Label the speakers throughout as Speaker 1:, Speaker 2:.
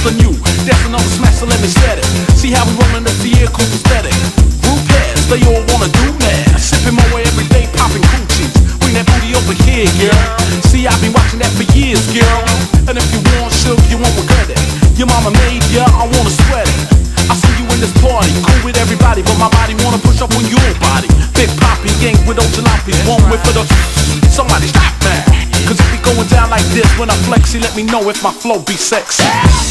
Speaker 1: on you. That's another smash, so let me set it. See how we rollin' up the air, cool aesthetic. Group heads, they all wanna do mad. Sipping my way every day, popping coochies. Bring that booty over here, girl. See, I've been watching that for years, girl. And if you want sugar, you won't regret it. Your mama made ya, I wanna sweat it. I see you in this party, cool with everybody, but my body wanna push up on your body. Big Poppy, gang with those jalopies, one whip for the. Somebody stop that. Cause it be going down like this when I flex, you let me know if my flow be sexy.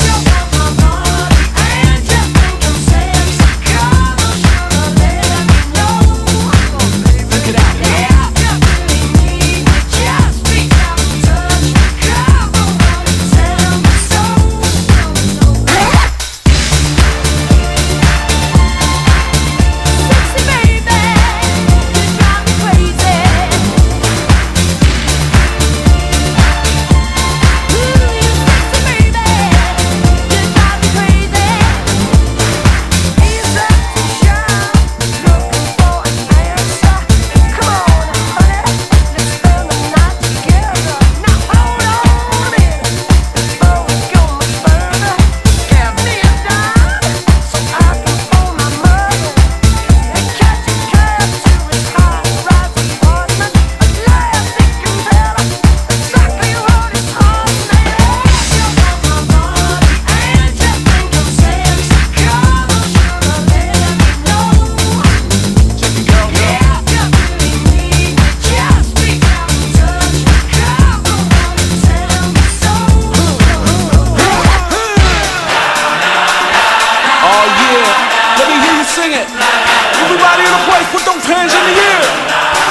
Speaker 1: Everybody in the place, put those hands in the air.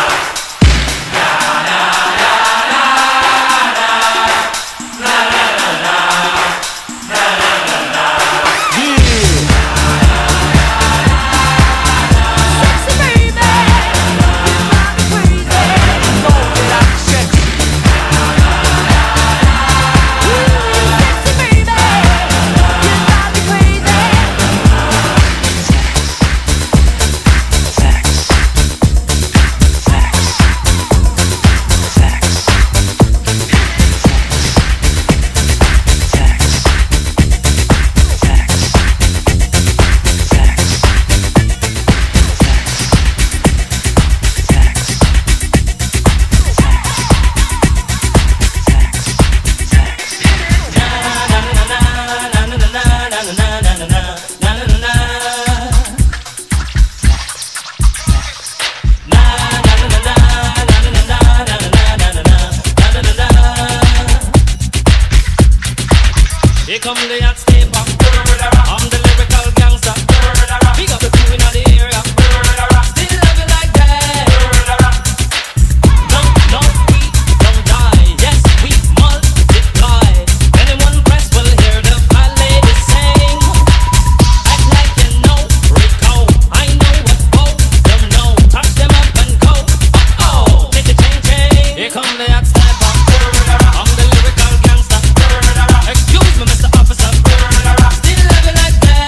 Speaker 2: Here come the hot stepper. I'm the lyrical gangster. Big up the crew in the area. Still love you like that. No, we don't die. Yes, we multiply. Anyone press will hear the fat ladies sing. Act like you know Rico. I know what both them know. Touch them up and go. Oh, take the chain. Here come the hot stepper. I'm the lyrical gangster. Excuse me, Mr. Officer. Still love you like that.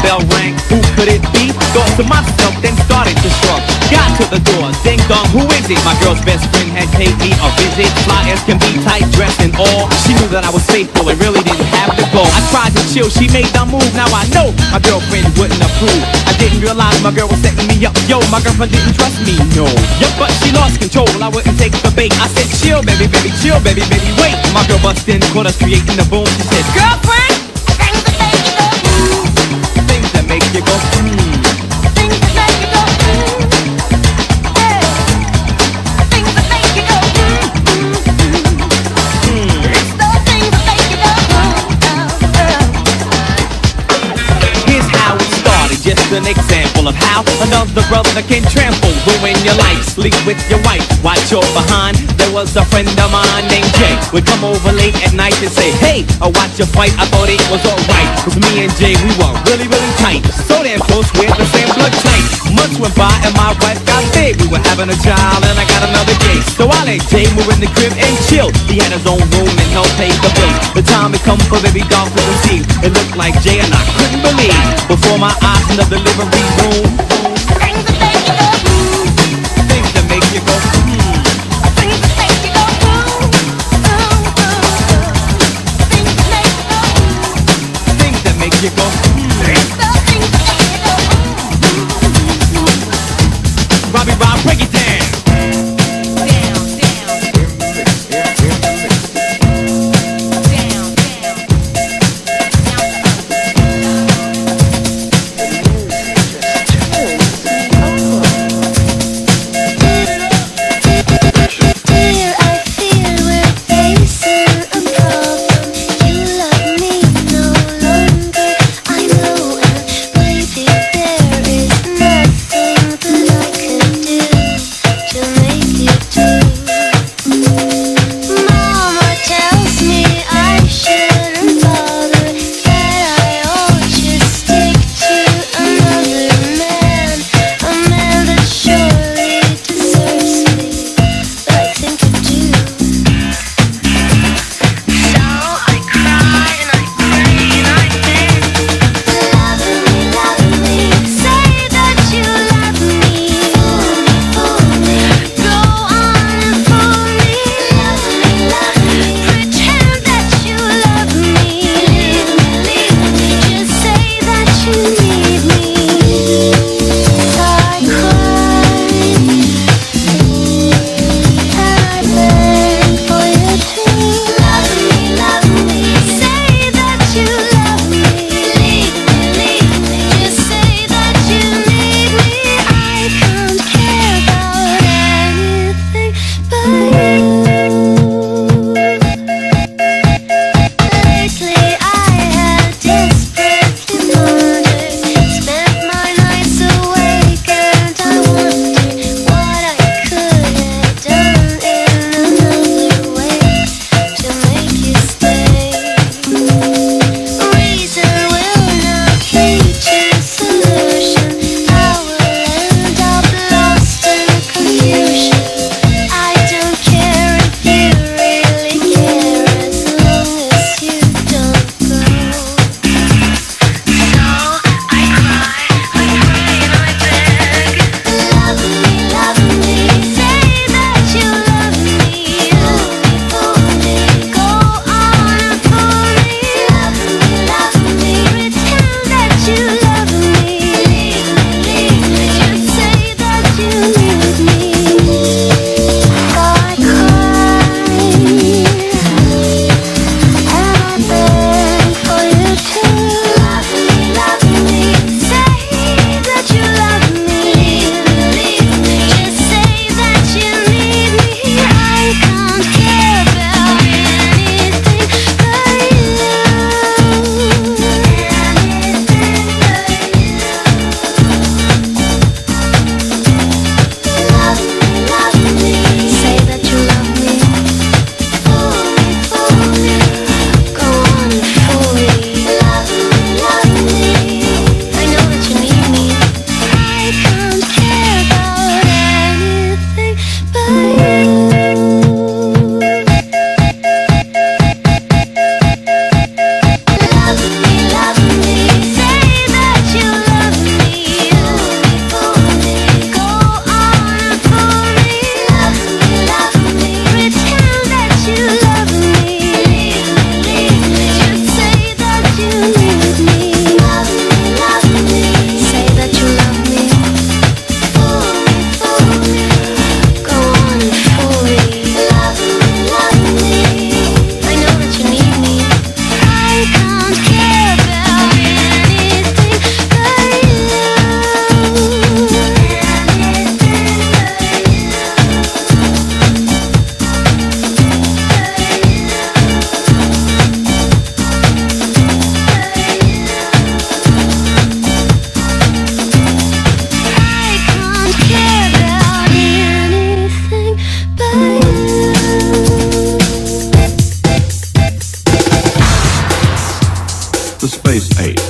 Speaker 3: bell rang. Who could it be? Thought to myself, then started to shrug. Got to the door, ding dong, who is it? My girl's best friend had paid me a visit. Fly as can be, tight dressed and all. She knew that I was faithful and really didn't have to go. I tried to chill, she made the move. Now I know my girlfriend wouldn't approve. I didn't realize my girl was setting me up. Yo, my girlfriend didn't trust me, no. Yup, but she lost control, I wouldn't take the bait. I said, chill, baby, baby, chill, baby, baby, wait. My girl bust in, caught us creating the boom. She said, girlfriend, things that make you go things that make you go things that make you go yeah. Things that make you go It's the things that make you go Here's how it started, just an example of how another brother can trample, ruin your life, sleep with your wife, watch your behind. There was a friend of mine named Jay, would come over late at night and say, hey, I watch your fight, I thought it was alright. Cause me and Jay, we were really, really tight. So damn close, we had the same blood type. Months went by and my wife got big. We were having a child and I got another gay. So I let Jay move in the crib and chill. He had his own room and helped pay the bills. The time had come for baby doll to conceive. It looked like Jay and I couldn't believe. Before my eyes in the delivery room, things that make you go things that make you go things that make you go things that make you go Robbie Rob, break it down.
Speaker 1: the space age.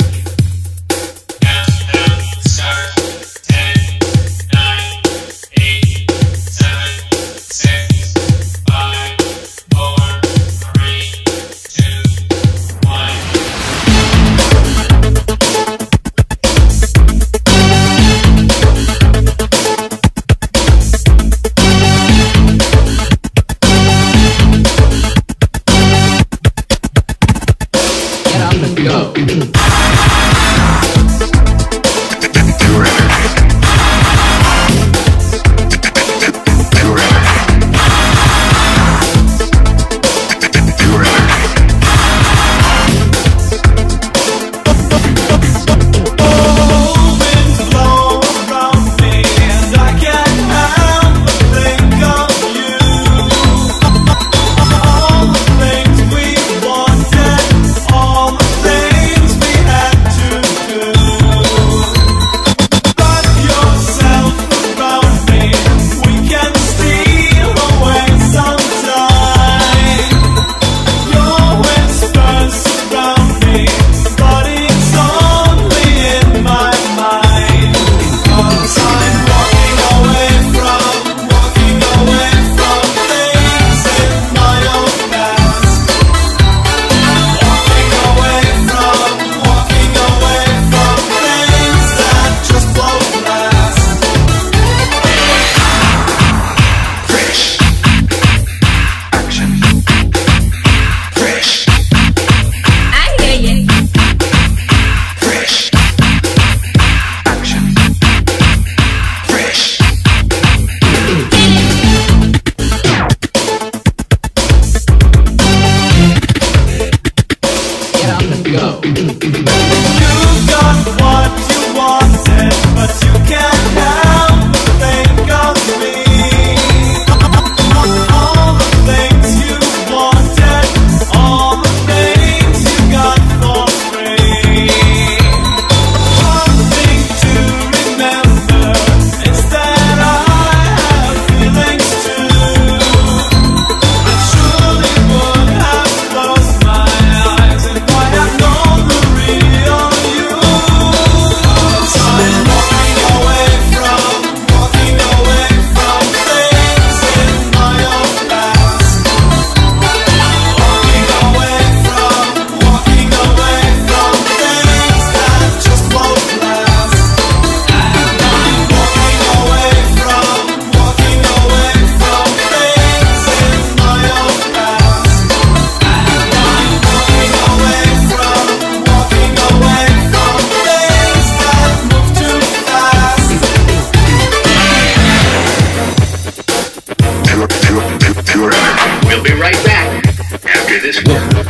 Speaker 4: We'll be right back after this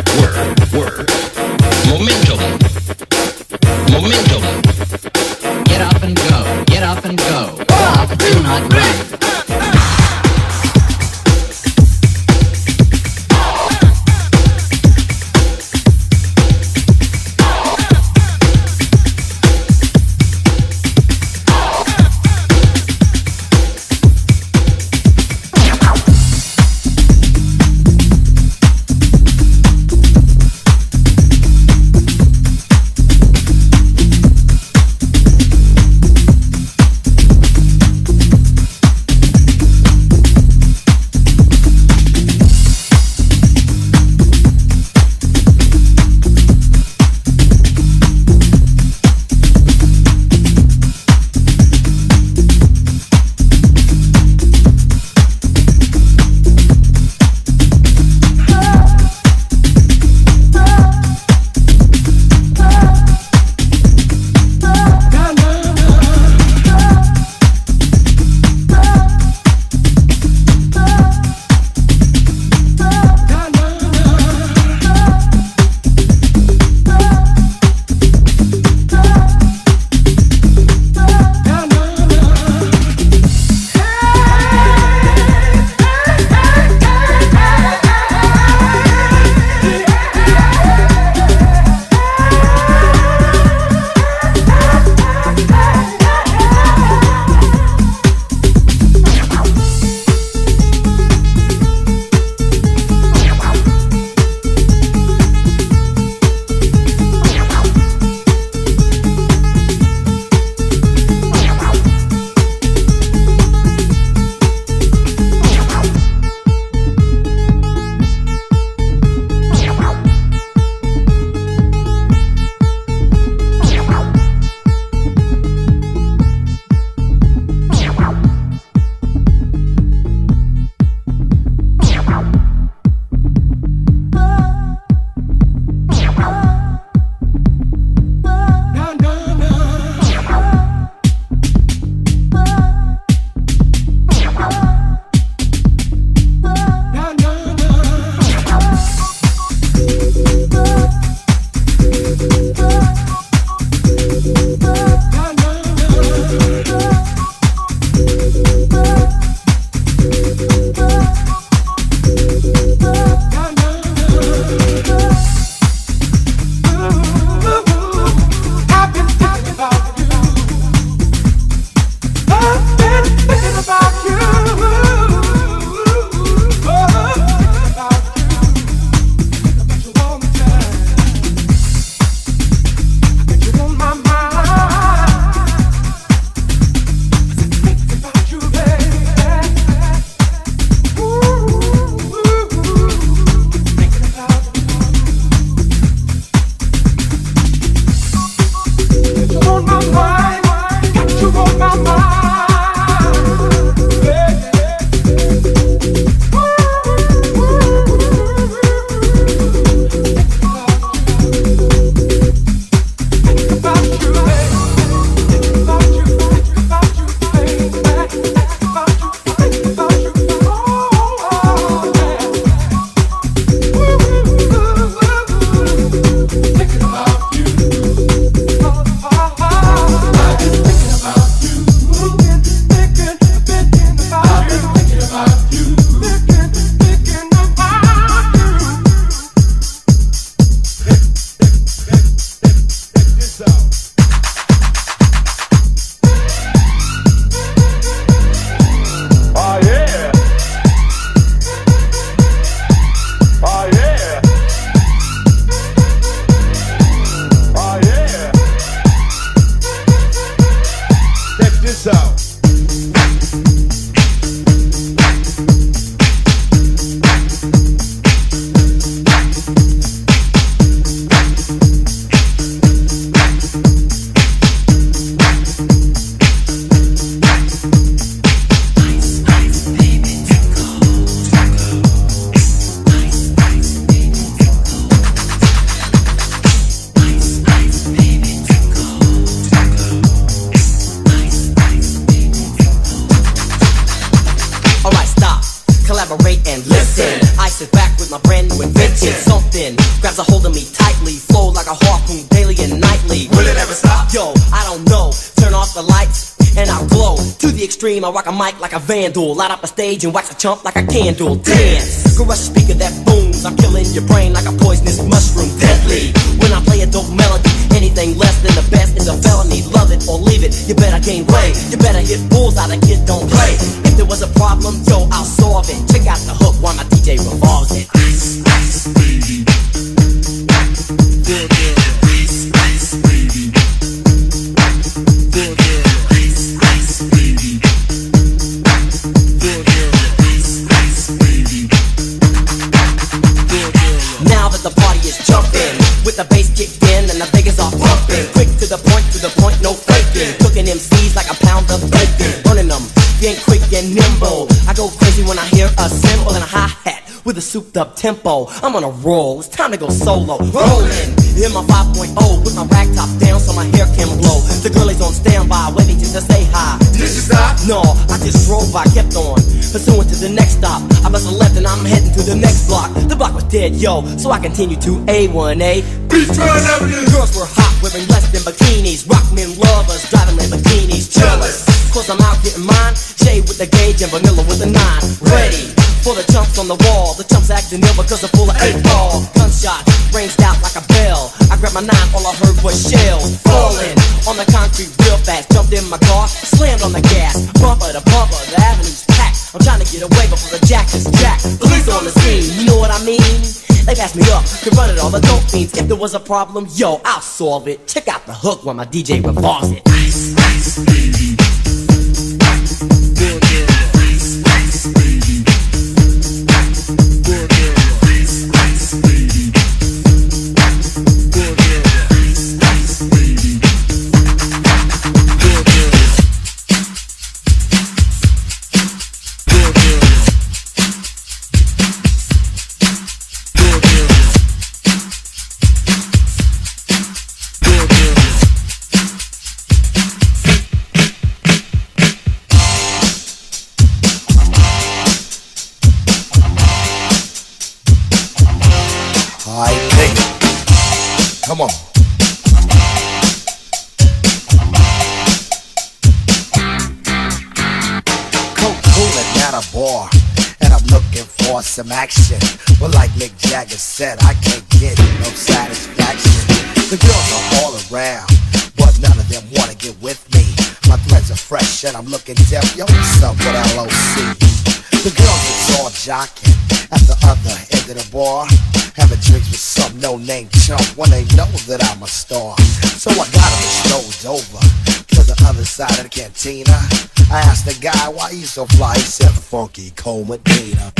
Speaker 4: word. Momentum.
Speaker 5: Get up and go. Get up and go. Walk, do not run.
Speaker 6: collaborate and listen. I sit back with my brand new invention. Something grabs a hold of me tightly, flow like a harpoon daily and nightly.
Speaker 7: Will it ever stop?
Speaker 6: Yo, I don't know. Turn off the lights and I'll glow. To the extreme, I rock a mic like a vandal. Light up a stage and wax a chump like a candle. Dance, caress a speaker that booms. I'm killing your brain like a poisonous mushroom. Deadly, when I play a dope melody. Anything less than the best is a felony. Love it or leave it, you better gain weight. You better hit bulls out, a kid don't play. If there was a problem, yo, I'll solve it. Check out the hook while my DJ revolves it. Ice, ice, baby. Good girl. Ice, ice, baby. Good girl. Ice, ice, baby. Good girl. Ice, ice, baby. Good girl. Now that the party is jumping, with the bass kicked in and the Vegas are pumping. Quick to the point, no faking. Cooking MCs like a pound of bacon. Burning them, being quick and nimble. I go crazy when I hear a cymbal and a hi-hat with a souped up tempo. I'm on a roll, it's time to go solo. Rolling in my 5.0 with my rag top down so my hair can blow. The girlies on standby waiting just to say hi.
Speaker 7: Did you stop?
Speaker 6: No, I just drove by, kept on pursuing to the next stop. I must have left and I'm heading to the next block. The block was dead, yo, so I continued to A1A.
Speaker 7: Beachfront Avenue.
Speaker 6: Girls were hot, wearing less than bikinis. Rock men lovers, driving Lamborghinis. Jealous, cause I'm out getting mine. Shade with the gauge and vanilla with the 9. Ready for the chumps on the wall. The chumps acting ill because they're full of 8-ball. Gunshots ranged out like a bell. I grabbed my 9, all I heard was shells falling on the concrete real fast. Jumped in my car, slammed on the gas. Bumper to bumper, the avenue's packed. I'm trying to get away before the jack is jacked. Police on the scene, you know what I mean? They passed me up, could run it all the dope fiends. If there was a problem, yo, I'll solve it. Check out the hook while my DJ revolves it. Ice, ice, baby. Good girl. Ice, ice, baby. Good girl. Ice, ice, baby. Good girl. Ice, ice, baby. Good girl. Good girl. Good girl. Good girl.
Speaker 7: Alright, nigga. Come on. Coca-Cola at a bar, and I'm looking for some action. But like Mick Jagger said, I can't get no satisfaction. The girls are all around, but none of them wanna get with me. My threads are fresh and I'm looking deaf. Yo, what's up with LOC? The girls is all jocking at the other end of the bar, having drinks with some no-name chump when they know that I'm a star. So I got them strolled over to the other side of the cantina. I asked the guy why he so fly. He said Funky Cold Medina.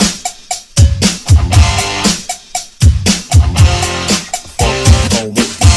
Speaker 7: Funky Cold Medina.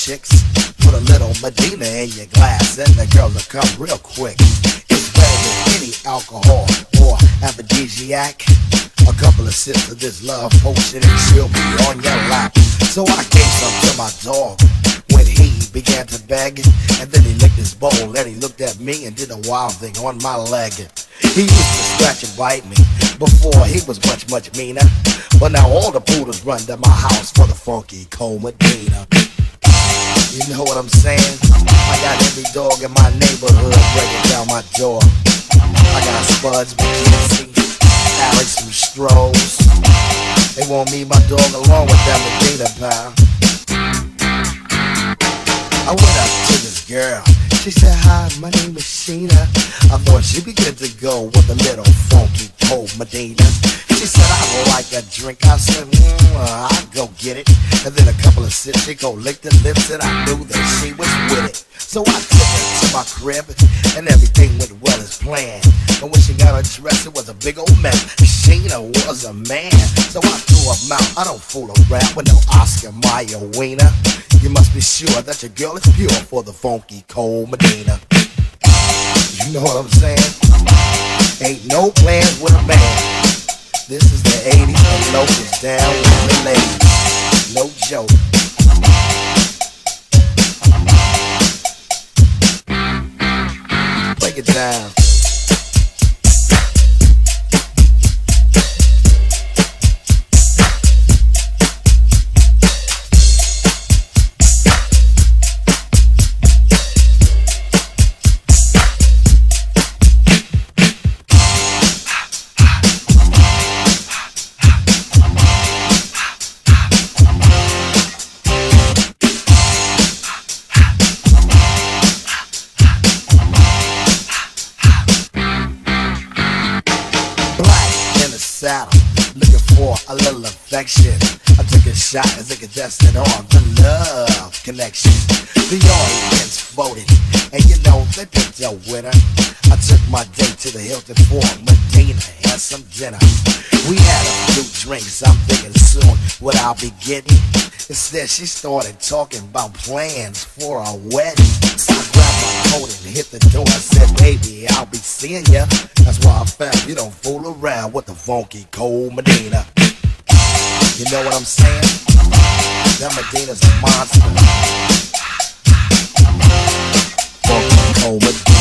Speaker 7: chicks. Put a little Medina in your glass and the girl will come real quick. It's better than any alcohol or aphrodisiac. A couple of sips of this love potion and she'll be on your lap. So I gave some to my dog when he began to beg. And then he licked his bowl and he looked at me and did a wild thing on my leg. He used to scratch and bite me before he was much, much meaner. But now all the poodles run to my house for the funky cold Medina. You know what I'm saying? I got every dog in my neighborhood breaking down my door. I got Spuds, McKenzie, Alex from Strohs. They want me, my dog, along with that Medina, pal. I went up to this girl. She said, hi, my name is Sheena. I thought she'd be good to go with a little funky cold Medina. She said, I would like a drink. I said, I'll go get it. And then a couple of sips, she go lick the lips, and I knew that she was with it. So I took her to my crib, and everything went well as planned. And when she got her dress, it was a big old mess. Sheena was a man, so I threw her mouth. I don't fool around with no Oscar Mayer wiener. You must be sure that your girl is pure for the funky cold Medina. You know what I'm saying? Ain't no plans with a man. This is the 80s and locals down with the ladies. No joke. Break it down. Saddle, looking for a little affection. I took a shot as a contestant on the Love Connection. The audience voted, and you know they picked a winner. I took my date to the Hilton for Medina, had some dinner. We had a few drinks, I'm thinking soon what I'll be getting. Instead she started talking about plans for a wedding. So I grabbed my coat and hit the door. I said, baby, I'll be seeing ya. That's why I found you don't fool around with the funky cold Medina. You know what I'm saying? That Medina's a monster. Funky cold Medina.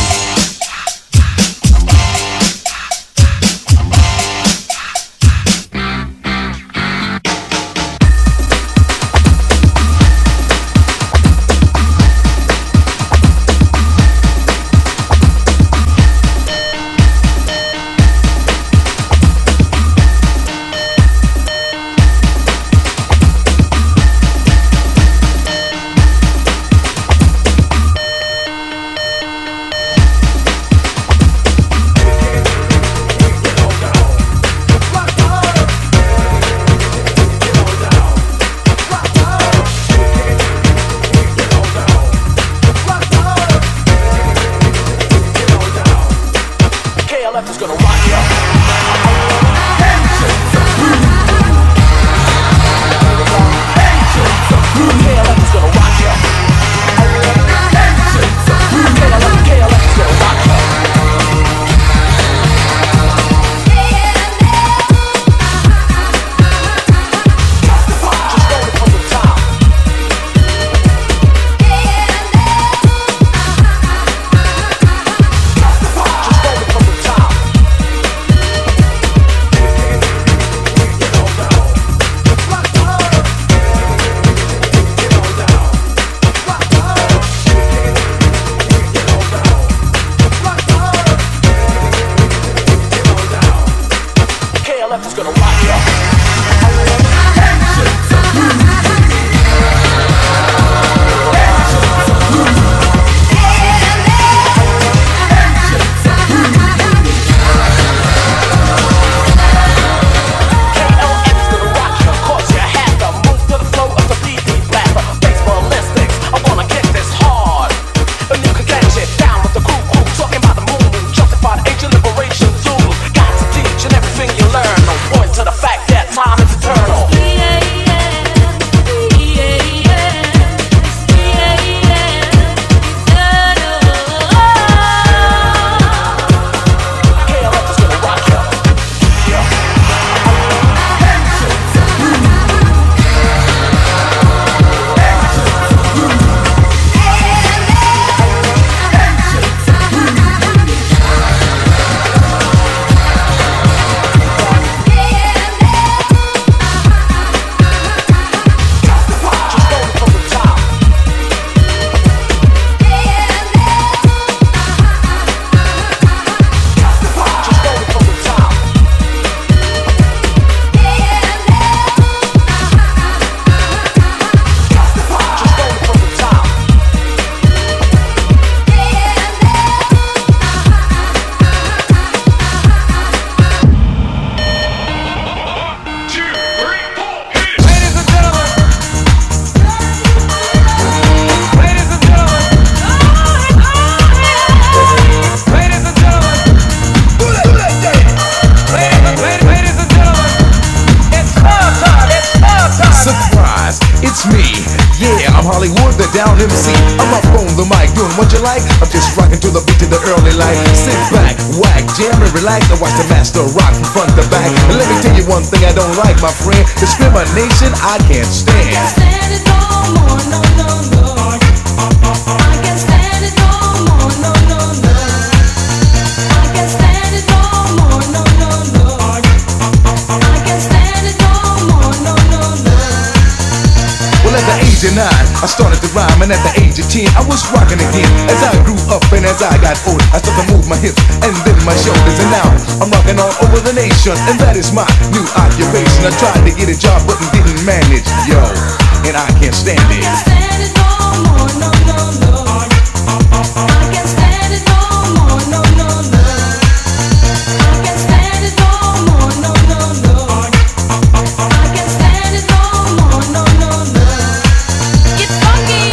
Speaker 8: sound MC. I'm up on the mic, doing what you like. I'm just rocking to the beat of the early light. Sit back, whack, jam and relax. I watch the master rock from front to back. And let me tell you one thing I don't like, my friend. Discrimination I can't stand.
Speaker 9: I can't stand it no more, no, no, no. I can't stand it no more, no, no, no. I can't stand it no more, no, no, no. I can't stand it no more, no, no, no.
Speaker 8: Well, at the age of 9, I started to rhyme, and at the age of 10, I was rocking again. As I grew up and as I got older, I started to move my hips and then my shoulders, and now I'm rocking all over the nation, and that is my new occupation. I tried to get a job, but didn't manage, yo, and I can't stand it.
Speaker 9: I can't stand it no more, no, no, no. I can't stand it no more, no, no, no. I can't stand it no more, no, no, no. I can't stand it no more, no, no, no. Get funky.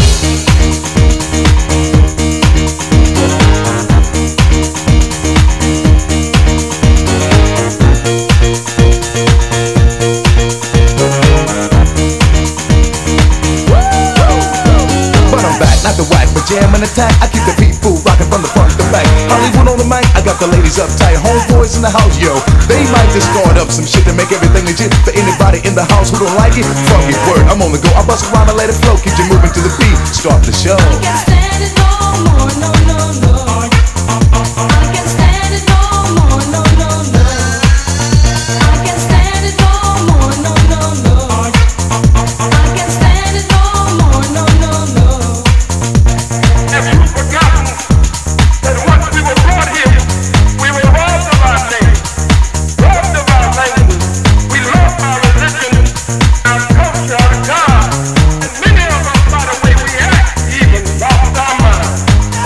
Speaker 8: But I'm back, not the whack, but jam and attack. I keep the people rocking from the front to back. Hollywood on the mic, I got the ladies uptight. Homeboys in the house, yo. They might just start up some shit to make everything legit. For anybody in the house who don't like it, fuck it, word, I'm on the go. I bust around and let it flow, keep you moving to the beat. Start the show.
Speaker 9: I can't stand it no more, no, no, no. I can't stand it no more, no, no, no. I can't stand it no more, no, no, no. I can't stand it no more, no, no, no.
Speaker 10: Have you forgotten that once we were brought here, we were robbed of our name, robbed of our language, we lost our religion, our culture, our God, and many of us, by the way we act, even lost our minds.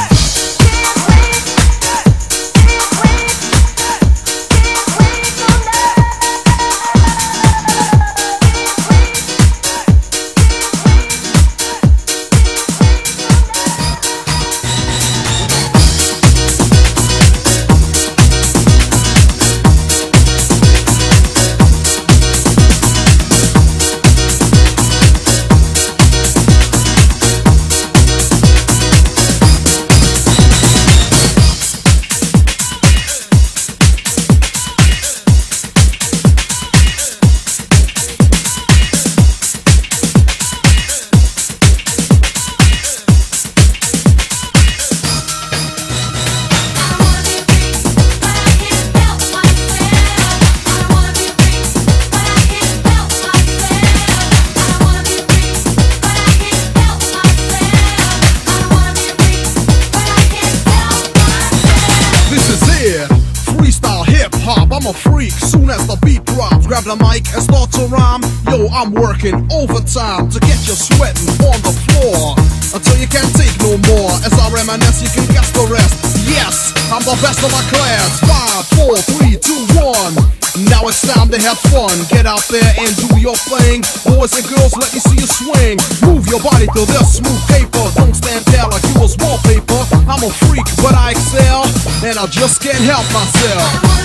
Speaker 11: I'm a freak, soon as the beat drops, grab the mic and start to rhyme. Yo, I'm working overtime to get you sweating on the floor until you can't take no more. As I reminisce, you can guess the rest. Yes, I'm the best of my class. 5, 4, 3, 2, 1. Now it's time to have fun. Get out there and do your thing. Boys and girls, let me see you swing. Move your body to this smooth paper. Don't stand there like you was wallpaper. I'm a freak, but I excel, and I just can't help myself.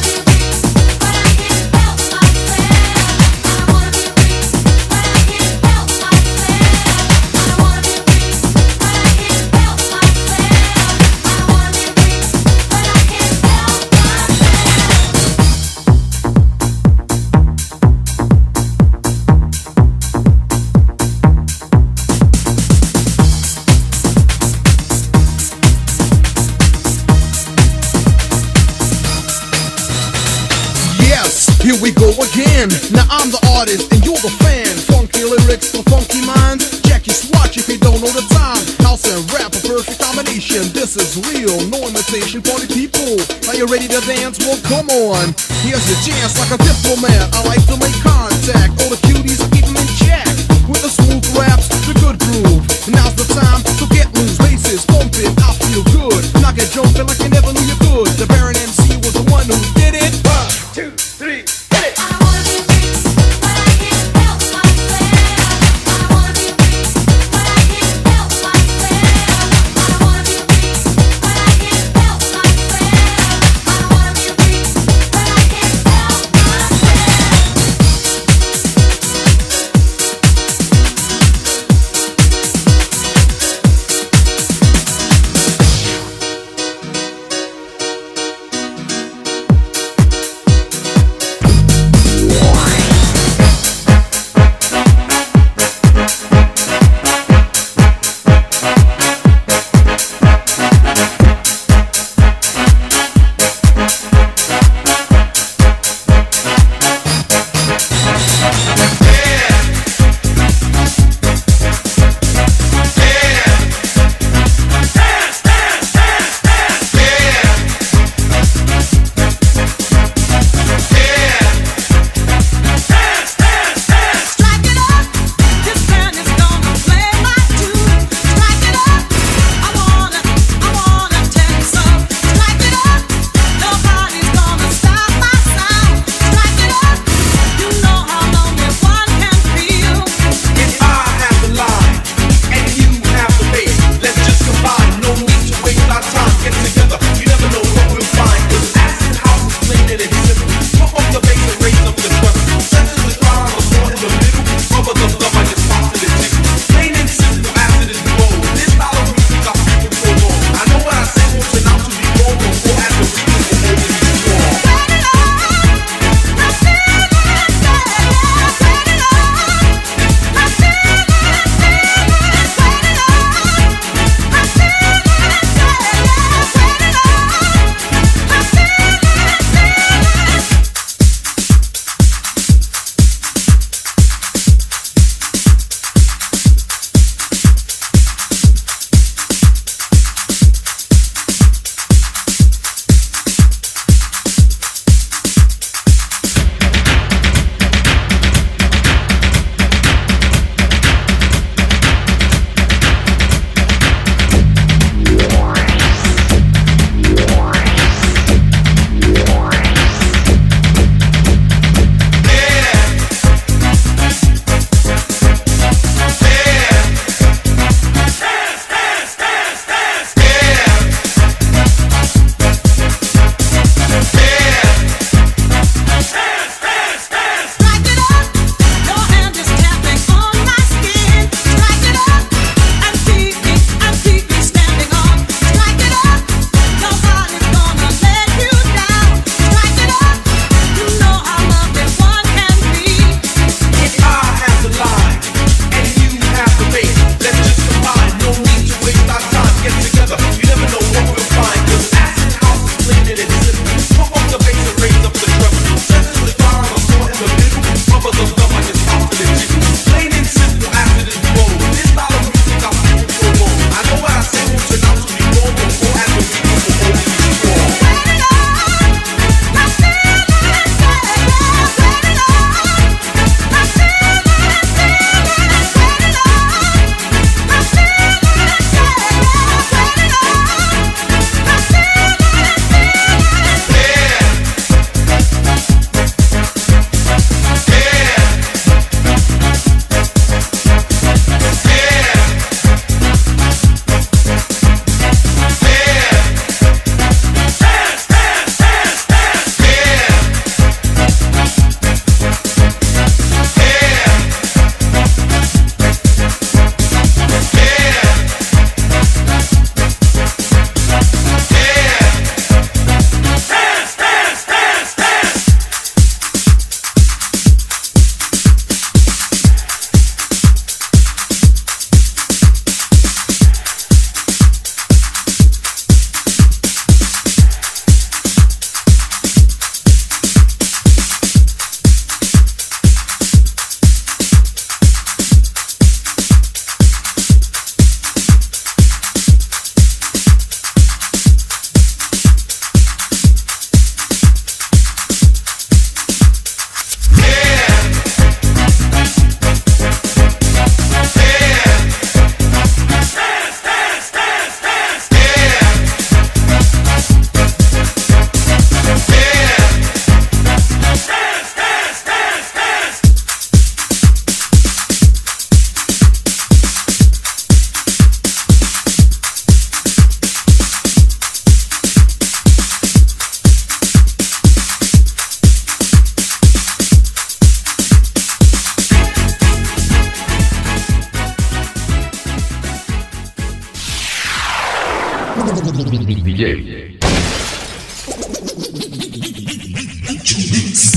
Speaker 11: Here we go again. Now I'm the artist and you're the fan. Funky lyrics for funky minds. Jackie Swatch if you don't know the time. House and rap, a perfect combination. This is real, no imitation. Party people, are you ready to dance? Well, come on. Here's your chance like a diplomat. I like to make contact. All the cuties, I keep them in check. With the smooth raps, the good groove. Now's the time to get loose. Bases pumping, I feel good. Knock it jumping like you never knew you could. The Baron MC was the one who did it. 1, 2, 3.
Speaker 12: DJ.